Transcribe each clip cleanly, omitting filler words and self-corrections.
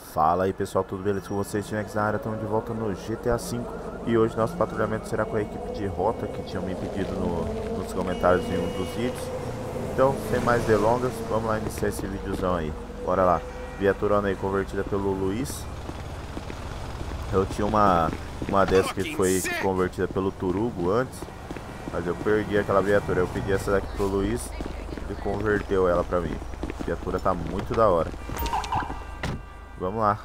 Fala aí pessoal, tudo beleza com vocês? Tinex na área, estamos de volta no GTA V. E hoje nosso patrulhamento será com a equipe de rota que tinham me pedido nos comentários em um dos vídeos. Então, sem mais delongas, vamos lá iniciar esse videozão aí. Bora lá. Viaturona aí convertida pelo Luiz. Eu tinha uma dessa que foi convertida pelo Turugo antes, mas eu perdi aquela viatura. Eu pedi essa daqui pro Luiz e converteu ela pra mim. A viatura tá muito da hora. Vamos lá.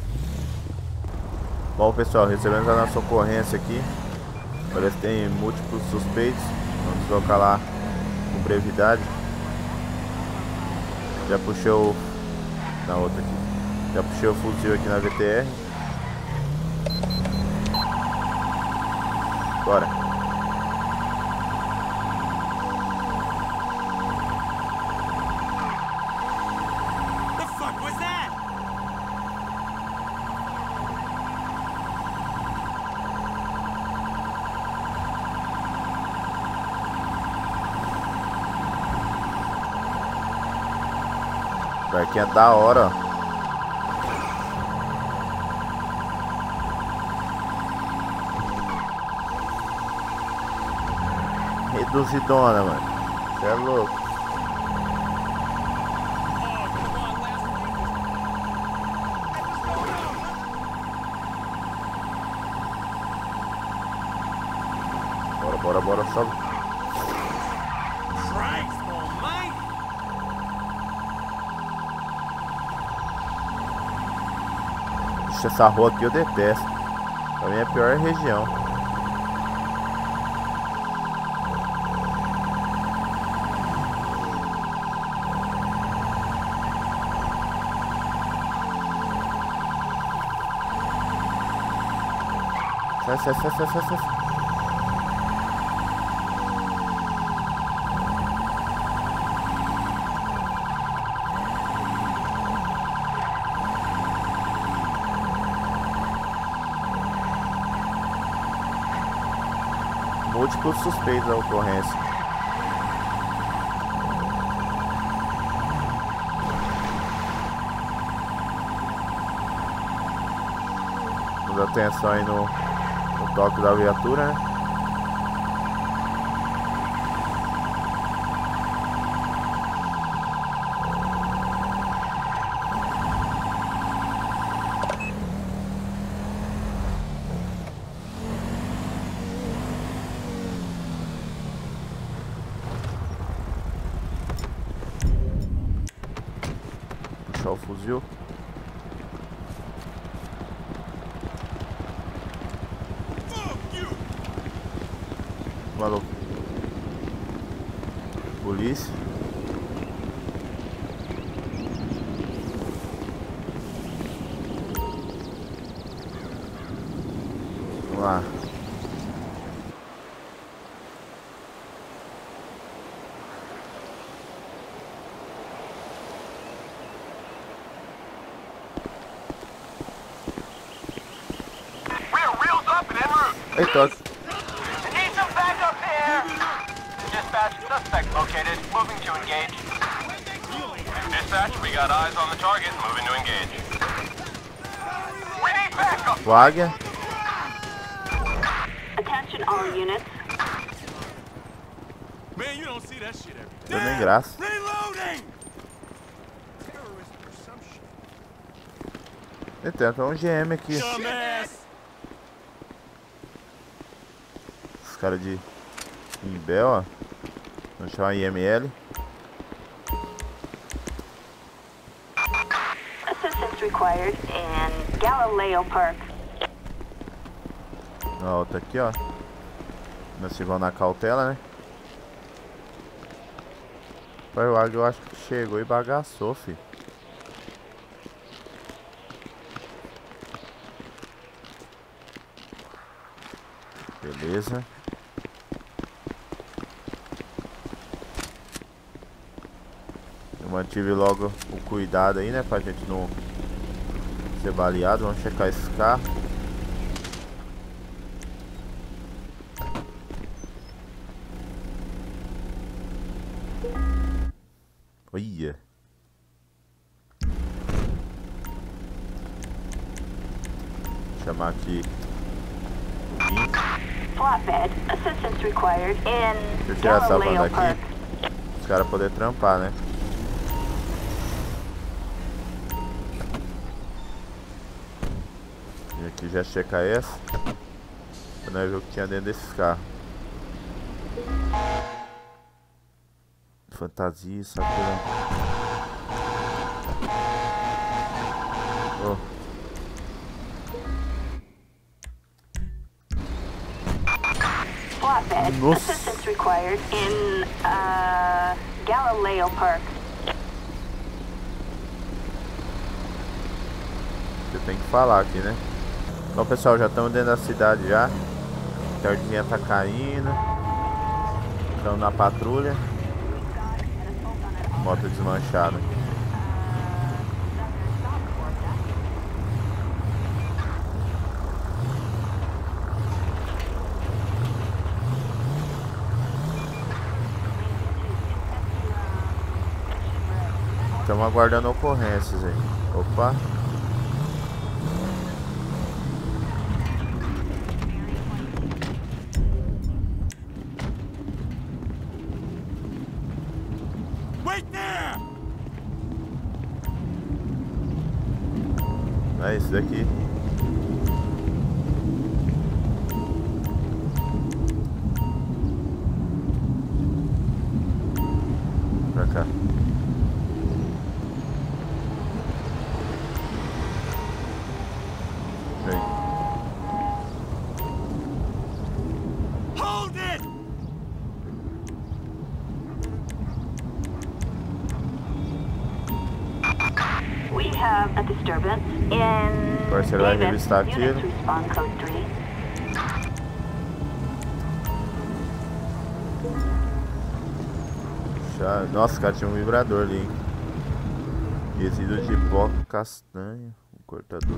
Bom pessoal, recebemos a nossa ocorrência aqui. Parece que tem múltiplos suspeitos. Vamos deslocar lá com brevidade. Já puxei o... na outra aqui. Já puxei o fuzil aqui na VTR. Bora. Aqui é da hora. Reduzidona, mano. Você é louco. Bora, sobe. Essa rua aqui eu detesto. Pra mim é a pior região. Sai. Múltiplos suspeitos da ocorrência. Dando atenção aí no toque da viatura, né? Puxar o fuzil. Maluco. Polícia. Vamos lá. Eita. Dispatch, suspect located. Moving to engage. Dispatch, we got eyes on the target. Moving to engage. We need backup. Águia. Attention all units. Man, you don't see that shit every day. Deu nem graça. Reloading. Eita, tem um GM aqui. Dumbass. Os caras de Imbel, ó. Vamos chamar IML. Assistance required in Galileo Park. A outra aqui, ó. Nós vamos na cautela, né? Pai, o Águia eu acho que chegou e bagaçou, fi. Beleza. Eu mantive logo o cuidado aí, né? Pra gente não ser baleado. Vamos checar esse carro. Olha. chamar aqui. Flatbed. Assistance required Deixa eu in tirar essa van Galileo Park. daqui. Os caras poderem trampar, né? E aqui já checa essa. Pra nós ver o que tinha dentro desses carros. Fantasia, Sakura. Oh. Flatbed. Nossa. Assistance required in Galileo Park. Você tem que falar aqui, né? Então, pessoal, já estamos dentro da cidade já. A tardinha tá caindo. Estamos na patrulha. Moto desmanchada. Estamos aguardando ocorrências aí. Opa. Wait there! É isso daqui. Pra cá. Vem. Hold it! We have a disturbance in Agora você vai Davis. revistar aquilo. Units respond code 3. Nossa, cara, tinha um vibrador ali, hein? Resíduo de pó castanho. Um cortador.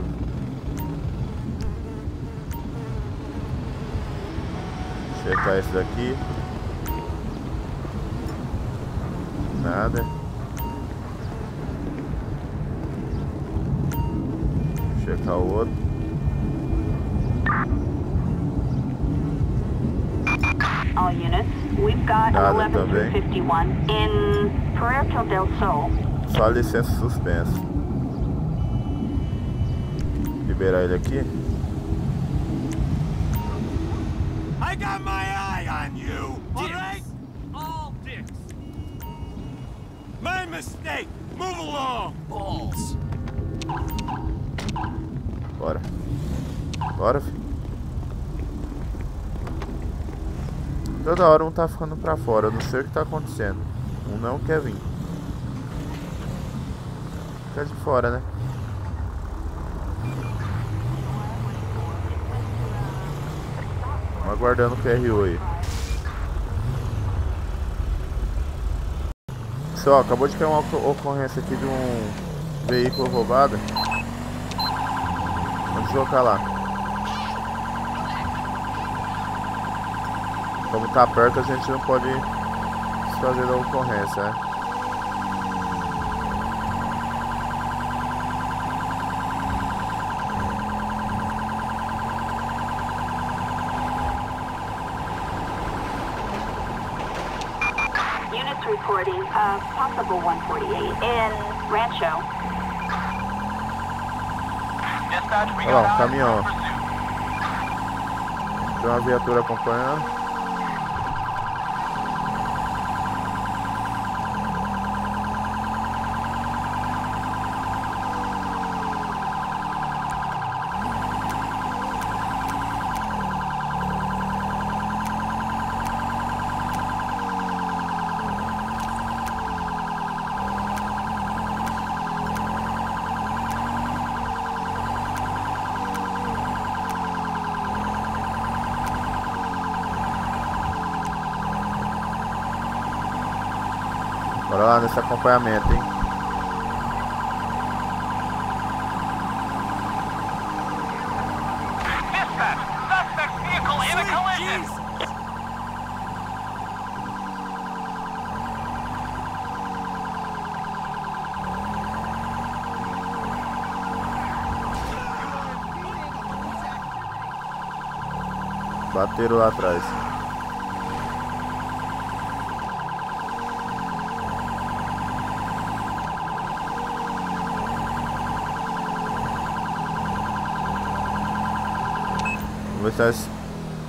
Checar esse daqui. Nada. Checar o outro. All units, we've got Nada an também. 11-51 in Puerto del Sol. Só licença suspensa. Liberar ele aqui. I got my eye on you! Alright? All dicks! My mistake! Move along! Balls! Bora. Bora, filho. Toda hora um tá ficando pra fora. Eu não sei o que tá acontecendo. Um não quer vir. Fica de fora, né? Vamos aguardando o PRO aí. Pessoal, acabou de cair uma ocorrência aqui de um veículo roubado. Vamos deslocar lá. Como tá perto, a gente não pode desfazer da ocorrência, né? Units reporting a possible 148 in Rancho. Dispatch, we Olha got lá, um eyes caminhão. on pursuit. Tem uma viatura acompanhando. Bora lá nesse acompanhamento, hein? Dispatch, suspect vehicle in a collision. Jesus! Bateram lá atrás. Vamos ver se...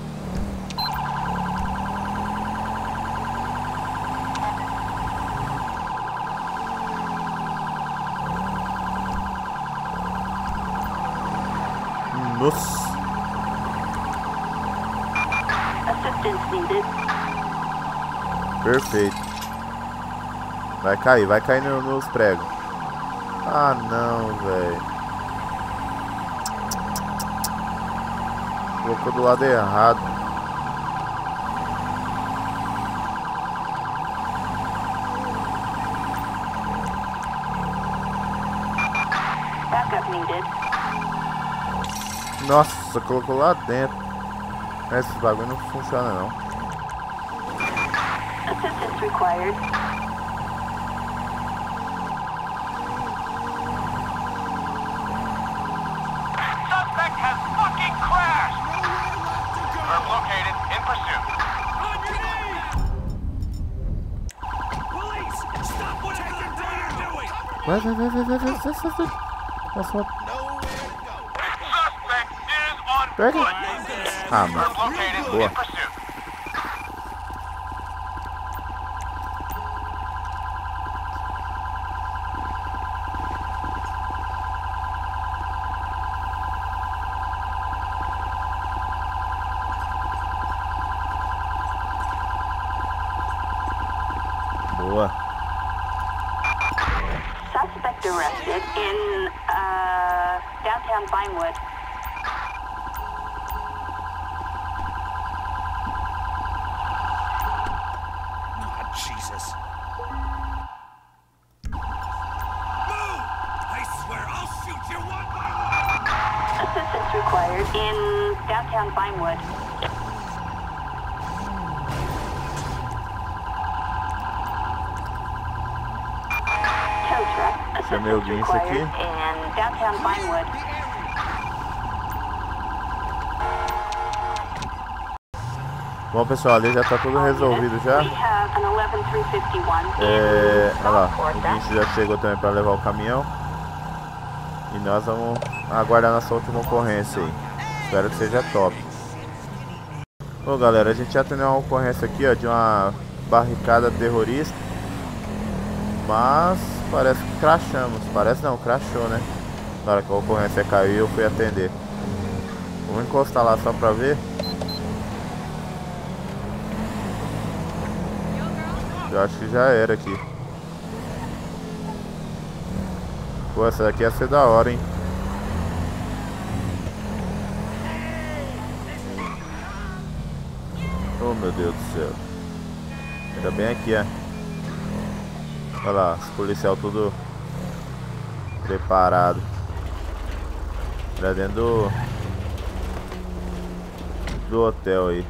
Nossa. Assistance needed. Perfeito. Vai cair nos pregos. Ah não, velho. Colocou do lado errado. Backup needed. Nossa, colocou lá dentro. Esse bagulho não funciona não. Assistance required. Suspect has fucking crashed! Herb located, in pursuit. On your knees! Police! Stop whatever the hell you're doing! Vai. Nossa, Suspect is on pega. foot. Ah, Herb mano. located, Boa. in pursuit. Boa. Suspect arrested in downtown Vinewood. Oh, Jesus. Move! I swear I'll shoot you one by one! Assistance required in downtown Vinewood. Tow truck. Chamei o Assistance guincho required aqui. in downtown Vinewood. Bom, pessoal, ali já tá tudo resolvido já. We have an 11351 Olha lá, in o guincho já chegou também para levar o caminhão. E nós vamos aguardar nossa última ocorrência aí. Espero que seja top. Bom, galera, a gente já tem uma ocorrência aqui, ó, de uma barricada terrorista. Mas parece que crashamos. Parece não, crashou, né? Na hora que a ocorrência caiu, eu fui atender. Vamos encostar lá só pra ver. Eu acho que já era aqui. Pô, essa daqui ia ser da hora, hein? Oh, meu Deus do céu. Ainda bem aqui, ó. Olha lá, os policial tudo preparado. Pra dentro do hotel aí.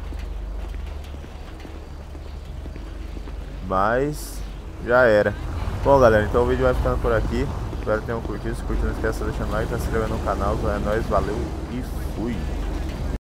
Mas já era. Bom, galera, então o vídeo vai ficando por aqui. Espero que tenham curtido. Se curtiu, não esqueça de deixar o like, se inscrever no canal. É nóis, valeu e fui.